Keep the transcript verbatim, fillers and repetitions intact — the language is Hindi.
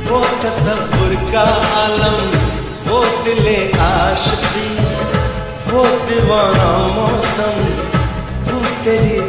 वो तसव्वुर का आलम, वो दिले आशिकी, वो दीवाना मौसम, वो तेरी